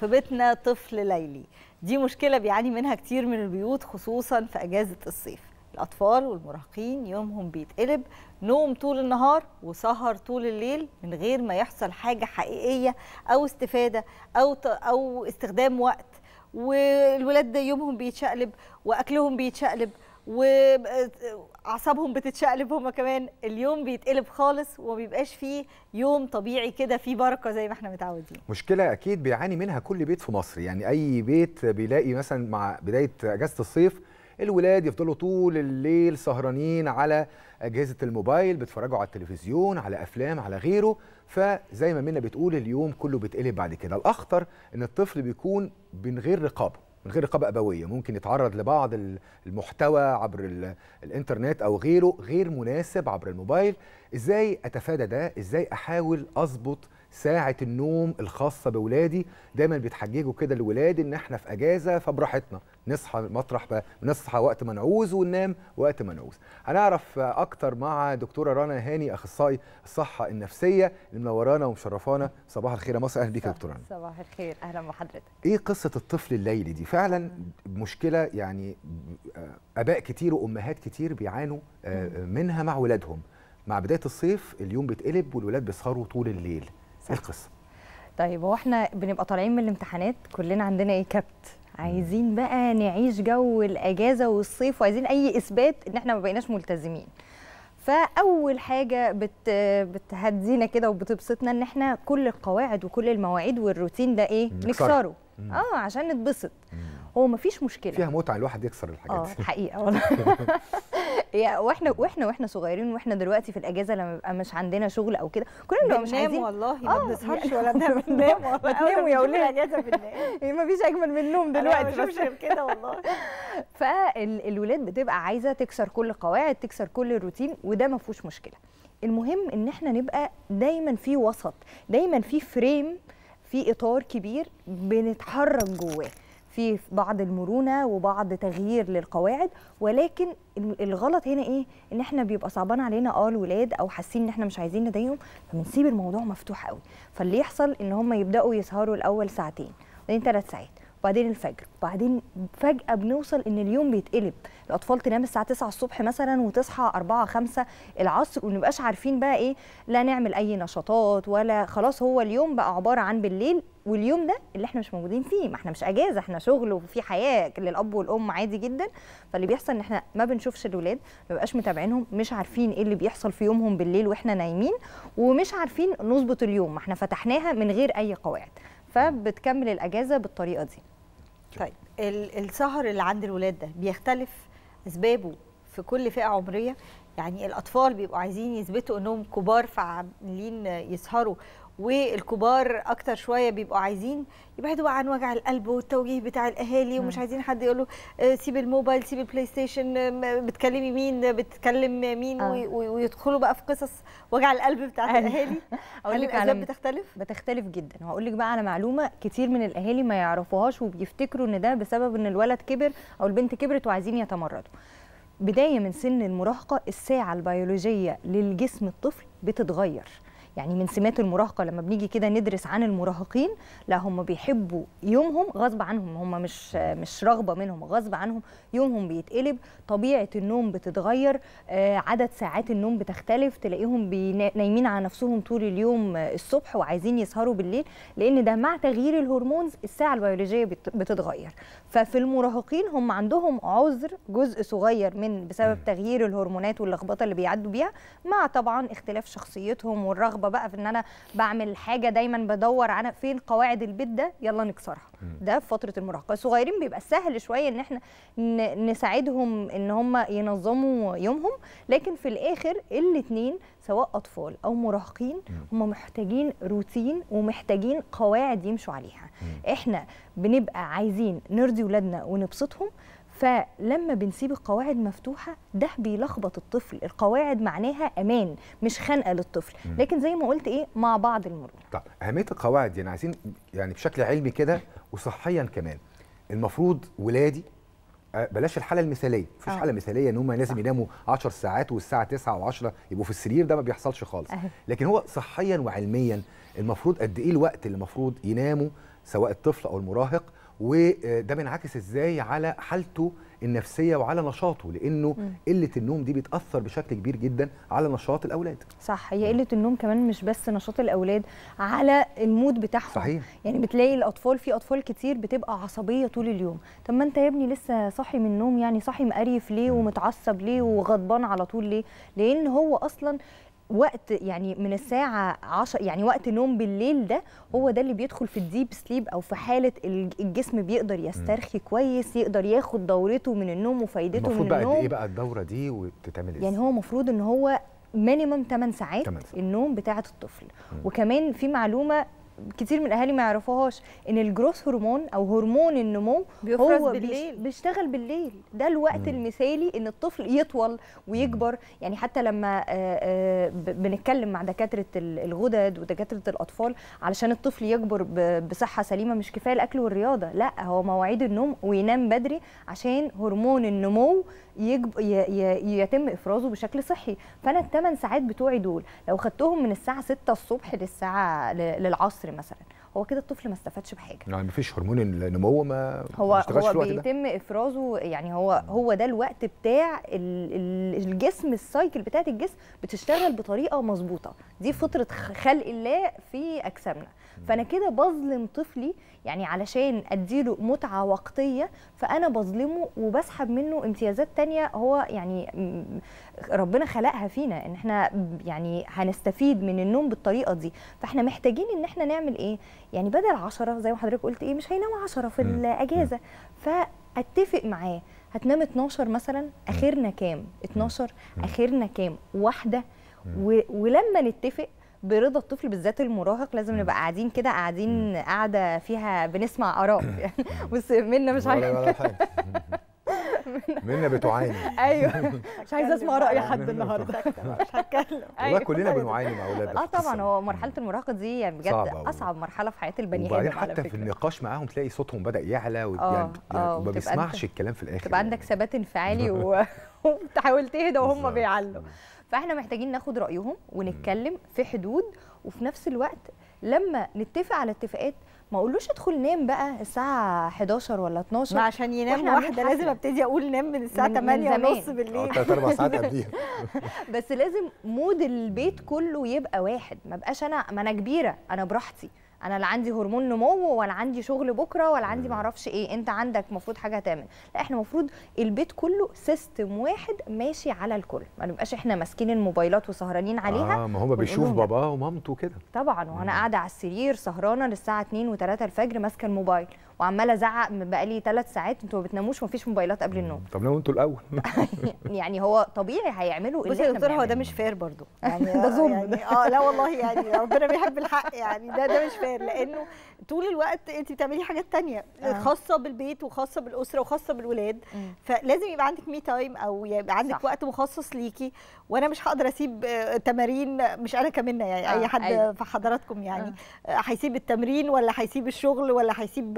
في بيتنا طفل ليلي. دي مشكلة بيعاني منها كتير من البيوت خصوصا في أجازة الصيف. الأطفال والمراهقين يومهم بيتقلب نوم طول النهار وسهر طول الليل من غير ما يحصل حاجة حقيقية أو استفادة أو استخدام وقت، والولاد يومهم بيتشقلب وأكلهم بيتشقلب واعصابهم بتتشقلب، هما كمان اليوم بيتقلب خالص وما بيبقاش فيه يوم طبيعي كده فيه بركه زي ما احنا متعودين. مشكله اكيد بيعاني منها كل بيت في مصر، يعني اي بيت بيلاقي مثلا مع بدايه اجازه الصيف الولاد يفضلوا طول الليل سهرانين على اجهزه الموبايل، بيتفرجوا على التلفزيون، على افلام، على غيره، فزي ما منى بتقول اليوم كله بيتقلب بعد كده. الاخطر ان الطفل بيكون من غير رقابه ابويه، ممكن يتعرض لبعض المحتوى عبر الانترنت او غيره غير مناسب عبر الموبايل. ازاي اتفادى ده؟ ازاي احاول اظبط ساعه النوم الخاصه باولادي؟ دايما بيتحججوا كده الولاد ان احنا في اجازه فبراحتنا نصحى مطرح نصحى وقت ما نعوز وننام وقت ما نعوز. هنعرف اكتر مع دكتوره رنا هاني اخصائي الصحه النفسيه اللي منورانا ومشرفانا. صباح الخير يا مصر، اهلا بيك يا دكتوره رنا. صباح الخير، اهلا بحضرتك. ايه قصه الطفل الليلي دي؟ فعلا مشكله، يعني اباء كتير وامهات كتير بيعانوا منها مع ولادهم. مع بدايه الصيف اليوم بيتقلب والولاد بيسهروا طول الليل. ايه القصه؟ طيب، هو احنا بنبقى طالعين من الامتحانات كلنا عندنا ايه؟ كبت، عايزين بقى نعيش جو الاجازه والصيف وعايزين اي اثبات ان احنا ما بقيناش ملتزمين. فاول حاجه بتهدينا كده وبتبسطنا ان احنا كل القواعد وكل المواعيد والروتين ده ايه؟ نكسره. عشان نتبسط. هو مفيش مشكله، فيها متعه الواحد يكسر الحاجات دي. الحقيقه والله. واحنا صغيرين، واحنا دلوقتي في الاجازه لما بيبقى مش عندنا شغل او كده كلنا بنبقى مش عايزين والله ما بنسهرش ولا بننام والله. بتناموا يا اولاد، الاجازه بننام. مفيش اجمل من النوم دلوقتي. مش كده والله. فالولاد بتبقى عايزه تكسر كل القواعد، تكسر كل الروتين، وده ما فيهوش مشكله. المهم ان احنا نبقى دايما في وسط، دايما في فريم، في اطار كبير بنتحرك جواه، في بعض المرونه وبعض تغيير للقواعد. ولكن الغلط هنا ايه؟ ان احنا بيبقى صعبان علينا الولاد او حاسين ان احنا مش عايزين نضايقهم، فبنسيب الموضوع مفتوح قوي. فاللي يحصل ان هم يبداوا يسهروا الاول ساعتين، بعدين 3 ساعات، وبعدين الفجر، وبعدين فجأة بنوصل ان اليوم بيتقلب. الاطفال تنام الساعة 9 الصبح مثلا وتصحى 4 5 العصر، ونبقاش عارفين بقى ايه، لا نعمل اي نشاطات ولا خلاص. هو اليوم بقى عبارة عن بالليل، واليوم ده اللي احنا مش موجودين فيه، ما احنا مش اجازة، احنا شغل وفي حياة للاب والام عادي جدا. فاللي بيحصل ان احنا ما بنشوفش الولاد، ما بقاش متابعينهم، مش عارفين ايه اللي بيحصل في يومهم بالليل واحنا نايمين، ومش عارفين نظبط اليوم، ما احنا فتحناها من غير اي قواعد. فبتكمل الاجازة بالطريقة دي. طيب، السهر اللي عند الولاد ده بيختلف اسبابه في كل فئه عمريه؟ يعني الاطفال بيبقوا عايزين يثبتوا انهم كبار فعاملين يسهروا، والكبار اكتر شويه بيبقوا عايزين يبعدوا عن وجع القلب والتوجيه بتاع الاهالي، ومش عايزين حد يقول له سيب الموبايل، سيب البلاي ستيشن، بتكلمي مين، بتكلم مين، ويدخلوا بقى في قصص وجع القلب بتاع الاهالي. اقول لك الاسباب بتختلف جدا. وهقول لك بقى على معلومه كتير من الاهالي ما يعرفوهاش، وبيفتكروا ان ده بسبب ان الولد كبر او البنت كبرت وعايزين يتمردوا. بدايه من سن المراهقه الساعه البيولوجيه للجسم الطفل بتتغير. يعني من سمات المراهقه لما بنيجي كده ندرس عن المراهقين، لا هم بيحبوا يومهم غصب عنهم، هم مش رغبه منهم، غصب عنهم يومهم بيتقلب، طبيعه النوم بتتغير، عدد ساعات النوم بتختلف، تلاقيهم نايمين على نفسهم طول اليوم الصبح وعايزين يسهروا بالليل، لان ده مع تغيير الهرمونز الساعه البيولوجيه بتتغير. ففي المراهقين هم عندهم عذر جزء صغير من بسبب تغيير الهرمونات واللخبطه اللي بيعدوا بيها، مع طبعا اختلاف شخصيتهم والرغبه بقى في ان انا بعمل حاجه دايما بدور على فين قواعد البيت ده يلا نكسرها. ده في فتره المراهقه. الصغيرين بيبقى سهل شويه ان احنا نساعدهم ان هم ينظموا يومهم، لكن في الاخر الاثنين سواء اطفال او مراهقين هم محتاجين روتين ومحتاجين قواعد يمشوا عليها. احنا بنبقى عايزين نرضي ولادنا ونبسطهم، فلما بنسيب القواعد مفتوحه ده بيلخبط الطفل. القواعد معناها امان مش خنقه للطفل، لكن زي ما قلت ايه، مع بعض المرونه. طب اهميه القواعد يعني عايزين يعني بشكل علمي كده وصحيا كمان، المفروض ولادي بلاش الحاله المثاليه، مفيش حاله مثاليه ان هم لازم يناموا 10 ساعات والساعه 9 و10 يبقوا في السرير، ده ما بيحصلش خالص. لكن هو صحيا وعلميا المفروض قد ايه الوقت اللي المفروض يناموا سواء الطفل او المراهق، وده بينعكس ازاي على حالته النفسيه وعلى نشاطه، لانه قله النوم دي بتاثر بشكل كبير جدا على نشاط الاولاد. صح، هي قله النوم كمان مش بس نشاط الاولاد، على المود بتاعهم. صحيح. يعني بتلاقي الاطفال، في اطفال كتير بتبقى عصبيه طول اليوم. طب ما انت يا ابني لسه صاحي من النوم، يعني صاحي مقريف ليه ومتعصب ليه وغضبان على طول ليه؟ لان هو اصلا وقت يعني من الساعة 10، يعني وقت نوم بالليل ده هو ده اللي بيدخل في الديب سليب، أو في حالة الجسم بيقدر يسترخي كويس، يقدر ياخد دورته من النوم وفايدته من النوم. المفروض بقى قد إيه بقى الدورة دي وبتتعمل إزاي؟ يعني هو المفروض إن هو مينيمم 8 ساعات النوم بتاعة الطفل. وكمان في معلومة كتير من الاهالي ما يعرفوهاش، ان الجروث هرمون او هرمون النمو هو بالليل. بيشتغل بالليل، ده الوقت المثالي ان الطفل يطول ويكبر. يعني حتى لما بنتكلم مع دكاتره الغدد ودكاتره الاطفال علشان الطفل يكبر بصحه سليمه، مش كفايه الاكل والرياضه، لا هو مواعيد النوم وينام بدري عشان هرمون النمو يتم افرازه بشكل صحي. فانا ال8 ساعات بتوعي دول لو خدتهم من الساعه 6 الصبح للعصر مثلا، هو كده الطفل ما استفادش بحاجه. يعني مفيش هرمون النمو، ما هو بيتم افرازه. يعني هو ده الوقت بتاع الجسم، السايكل بتاعت الجسم بتشتغل بطريقه مظبوطه، دي فطره خلق الله في اجسامنا. فانا كده بظلم طفلي، يعني علشان اديله متعه وقتيه فانا بظلمه وبسحب منه امتيازات تانية هو يعني ربنا خلقها فينا، ان احنا يعني هنستفيد من النوم بالطريقه دي. فاحنا محتاجين ان احنا نعمل ايه؟ يعني بدل 10 زي ما حضرتك قلت، ايه مش هينام 10 في الاجازه، فاتفق معاه هتنام 12 مثلا، اخرنا كام؟ 12 اخرنا كام؟ واحده. ولما نتفق برضا الطفل، بالذات المراهق، لازم نبقى قاعدين كده، قاعده فيها بنسمع اراء. بص منا مش عارفه منا بتعاني. ايوه مش عايزه اسمع راي حد النهارده، مش هتكلم. والله كلنا بنعاني مع اولادنا. طبعا هو مرحله المراهقه دي يعني بجد اصعب مرحله في حياه البني ادم. وبعدين حتى في النقاش معاهم تلاقي صوتهم بدا يعلى، وما بيسمعش الكلام في الاخر. تبقى عندك ثبات انفعالي وتحاول تهدى وهم بيعلوا. فاحنا محتاجين ناخد رايهم ونتكلم في حدود، وفي نفس الوقت لما نتفق على اتفاقات ما اقولوش ادخل نام بقى الساعه 11 ولا 12، ما عشان ينام واحده لازم ابتدي اقول نام من الساعه 8:30 بالليل، 3-4 ساعات قبليها. بس لازم مود البيت كله يبقى واحد، ما بقاش ما انا كبيره، انا براحتي، انا لا عندي هرمون نمو ولا عندي شغل بكره ولا عندي معرفش ايه، انت عندك المفروض حاجه هتعمل. لا احنا المفروض البيت كله سيستم واحد ماشي على الكل، ما نبقاش احنا ماسكين الموبايلات وسهرانين عليها. ما هم بيشوف باباه ومامته كده طبعا، وانا قاعده على السرير سهرانه للساعه 2 و3 الفجر ماسكه الموبايل وعماله ازعق بقالي 3 ساعات انتوا ما بتناموش ومفيش موبايلات قبل النوم. طب ناموا انتوا الاول. يعني هو طبيعي هيعملوا اللي احنا بنعمله. بصي يا دكتور، هو ده مش فير برضو يعني. ده ظلم يعني لا والله، يعني ربنا بيحب الحق، يعني ده مش فير، لانه طول الوقت انت بتعملي حاجات تانية خاصه بالبيت وخاصه بالاسره وخاصه بالولاد، فلازم يبقى عندك مي تايم، او يبقى عندك صح. وقت مخصص ليكي. وانا مش هقدر اسيب تمارين، مش انا كمنة يعني اي حد أيوة. في حضراتكم يعني هيسيب التمرين ولا هيسيب الشغل ولا هيسيب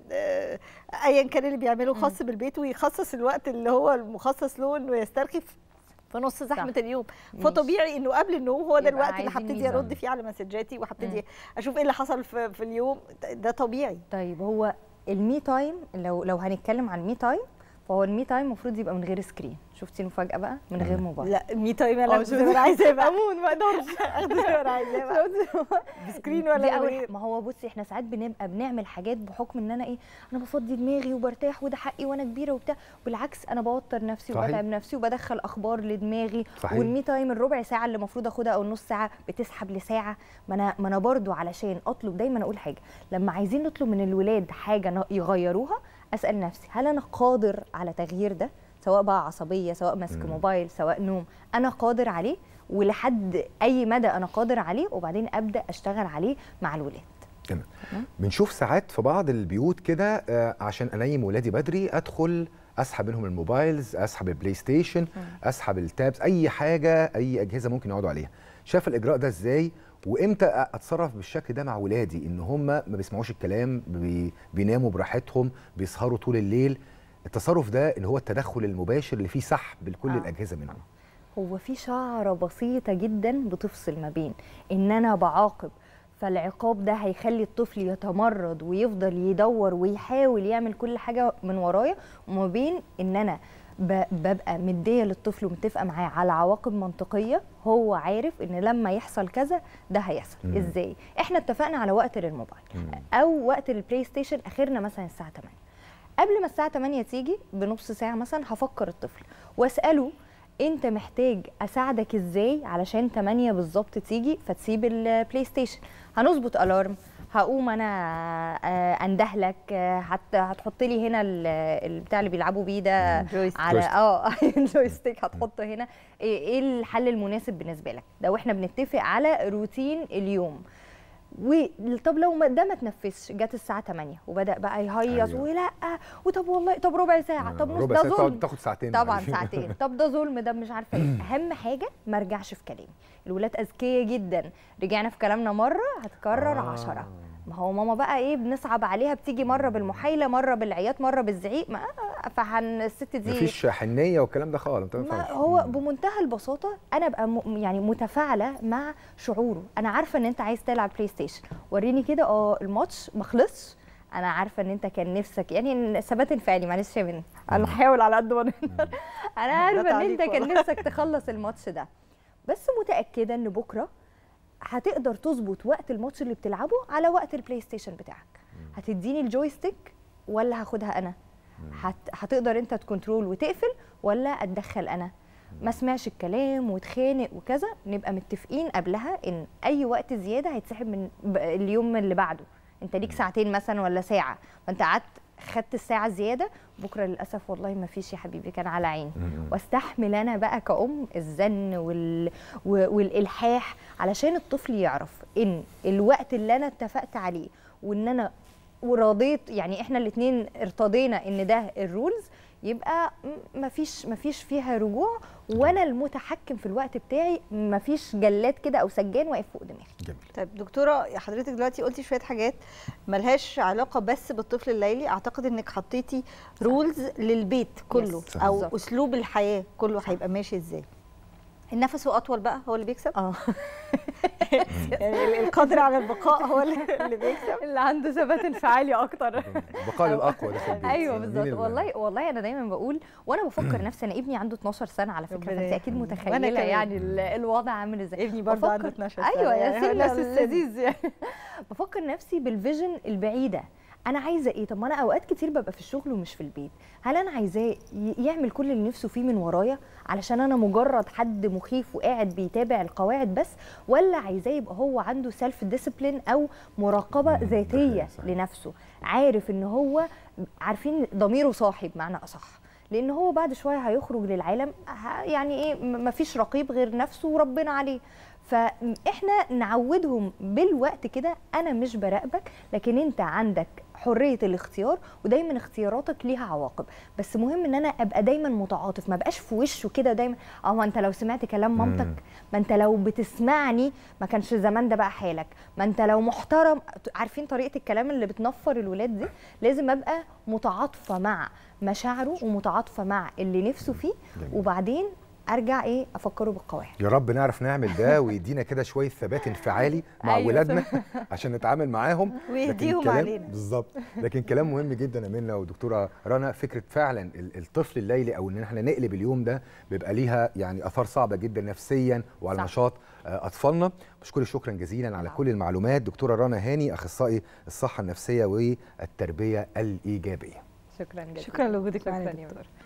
ايا كان اللي بيعمله خاص بالبيت، ويخصص الوقت اللي هو المخصص له انه يسترخي في نص زحمه اليوم. فطبيعي انه قبل النوم هو ده الوقت اللي هبتدي ارد فيه على مسجاتي، وهبتدي اشوف ايه اللي حصل في اليوم، ده طبيعي. طيب هو المي تايم، لو هنتكلم عن المي تايم، فهو المي تايم المفروض يبقى من غير سكرين. شفتي المفاجاه بقى؟ من غير موبايل. لا المي تايم انا عايزاه بقى امون، ما اقدرش اخد زي ما انا عايزاه بقى بسكرين ولا غير. ما هو بصي احنا ساعات بنبقى بنعمل حاجات بحكم ان انا انا بفضي دماغي وبرتاح وده حقي وانا كبيره وبتاع، بالعكس انا بوتر نفسي وبتعب نفسي وبدخل اخبار لدماغي. والمي تايم الربع ساعه اللي المفروض اخدها او النص ساعه بتسحب لساعه. ما انا برضو علشان اطلب، دايما اقول حاجه، لما عايزين نطلب من الولاد حاجه يغيروها اسال نفسي هل انا قادر على تغيير ده؟ سواء بقى عصبيه، سواء ماسك موبايل، سواء نوم، انا قادر عليه ولحد اي مدى انا قادر عليه، وبعدين ابدا اشتغل عليه مع الولاد. تمام. بنشوف ساعات في بعض البيوت كده عشان انيم ولادي بدري ادخل اسحب منهم الموبايلز، اسحب البلاي ستيشن، اسحب التابس، اي حاجه، اي اجهزه ممكن يقعدوا عليها. شايف الاجراء ده ازاي؟ وامتى اتصرف بالشكل ده مع ولادي ان هم ما بيسمعوش الكلام، بيناموا براحتهم، بيسهروا طول الليل؟ التصرف ده اللي هو التدخل المباشر اللي فيه سحب لكل الاجهزه منهم. هو في شعره بسيطه جدا بتفصل ما بين ان انا بعاقب، فالعقاب ده هيخلي الطفل يتمرد ويفضل يدور ويحاول يعمل كل حاجه من ورايا، وما بين ان انا ببقى مديه للطفل ومتفقه معاه على عواقب منطقيه، هو عارف ان لما يحصل كذا ده هيحصل. ازاي؟ احنا اتفقنا على وقت للموبايل او وقت للبلاي ستيشن، اخرنا مثلا الساعه 8. قبل ما الساعه 8 تيجي بنص ساعه مثلا هفكر الطفل واساله انت محتاج اساعدك ازاي علشان 8 بالظبط تيجي فتسيب البلاي ستيشن. هنظبط الارم، هقوم انا اندهلك، هتحط لي هنا البتاع اللي بيلعبوا بيه ده على الجويستيك هتحطه هنا. ايه الحل المناسب بالنسبه لك ده؟ واحنا بنتفق على روتين اليوم. طب لو ده ما تنفذش، جت الساعه 8 وبدا بقى يهيص ولا وطب والله طب ربع ساعه، طب نص، ده ظلم، تاخد ساعتين طبعا ساعتين، طب ده ظلم، ده مش عارفه ايه. اهم حاجه ما ارجعش في كلامي. الولاد اذكياء جدا، رجعنا في كلامنا مره هتكرر 10. ما هو ماما بقى ايه بنصعب عليها، بتيجي مره بالمحايله، مره بالعياط، مره بالزعيق، الست دي مفيش حنيه والكلام ده خالص. هو بمنتهى البساطه انا ابقى يعني متفاعله مع شعوره. انا عارفه ان انت عايز تلعب بلاي ستيشن، وريني كده الماتش ما خلصش، انا عارفه ان انت كان نفسك، يعني ثبات انفعالي، معلش يا منى انا بحاول على قد ما نقدر. انا عارفه ان انت كان نفسك تخلص الماتش ده، بس متاكده ان بكره هتقدر تظبط وقت الماتش اللي بتلعبه على وقت البلاي ستيشن بتاعك. هتديني الجويستيك ولا هاخدها انا؟ هتقدر انت تكنترول وتقفل ولا اتدخل انا؟ ما سمعش الكلام واتخانق وكذا، نبقى متفقين قبلها ان اي وقت زياده هيتسحب من اليوم اللي بعده. انت ليك ساعتين مثلا ولا ساعه، فانت قعدت خدت الساعه الزياده، بكره للاسف والله ما فيش يا حبيبي، كان على عيني. واستحمل انا بقى كأم الزن والالحاح علشان الطفل يعرف ان الوقت اللي انا اتفقت عليه وان انا ورضيت، يعني احنا الاثنين ارتضينا ان ده الرولز، يبقى مفيش فيها رجوع، وانا المتحكم في الوقت بتاعي، مفيش جلاد كده او سجان واقف فوق دماغي. جميل. طيب دكتوره، حضرتك دلوقتي قلتي شويه حاجات ملهاش علاقه بس بالطفل الليلي، اعتقد انك حطيتي رولز للبيت كله او اسلوب الحياه كله هيبقى ماشي ازاي. النفس اطول بقى هو اللي بيكسب. يعني القدر على البقاء هو اللي بيكسب، اللي عنده ثبات انفعالي اكتر. بقاء الاقوى ده في البيت. ايوه بالظبط. والله انا دايما بقول، وانا بفكر نفسي، انا ابني عنده 12 سنه على فكره، فانت اكيد متخيله يعني الوضع عامل ازاي. ابني برضه عنده 12 سنه. ايوه يا سيدي لذيذ يعني. بفكر نفسي بالفيجن البعيده، انا عايزه ايه؟ طب ما انا اوقات كتير ببقى في الشغل ومش في البيت، هل انا عايزاه يعمل كل اللي نفسه فيه من ورايا علشان انا مجرد حد مخيف وقاعد بيتابع القواعد بس، ولا عايزاه يبقى هو عنده سيلف ديسيبلين او مراقبه ذاتيه لنفسه، عارف ان هو عارفين ضميره صاحي بمعنى اصح، لان هو بعد شويه هيخرج للعالم يعني ايه، مفيش رقيب غير نفسه وربنا عليه. فاحنا نعودهم بالوقت كده، انا مش براقبك، لكن انت عندك حريه الاختيار، ودايما اختياراتك ليها عواقب، بس مهم ان انا ابقى دايما متعاطف، ما بقاش في وشه كده دايما ما انت لو سمعت كلام مامتك، ما انت لو بتسمعني ما كانش زمان ده بقى حالك، ما انت لو محترم. عارفين طريقه الكلام اللي بتنفر الولاد دي؟ لازم ابقى متعاطفه مع مشاعره ومتعاطفه مع اللي نفسه فيه، وبعدين ارجع افكره بالقواعد. يا رب نعرف نعمل ده ويدينا كده شويه ثبات انفعالي مع ولادنا عشان نتعامل معاهم ويهديهم علينا. بالظبط. لكن كلام مهم جدا يا منى ودكتوره رنا، فكره فعلا الطفل الليلي او ان احنا نقلب اليوم ده بيبقى ليها يعني اثار صعبه جدا نفسيا وعلى نشاط اطفالنا. بشكرك شكرا جزيلا على كل المعلومات دكتوره رنا هاني، اخصائي الصحه النفسيه والتربيه الايجابيه. شكرا جزيلا. شكرا لوجودك معنا.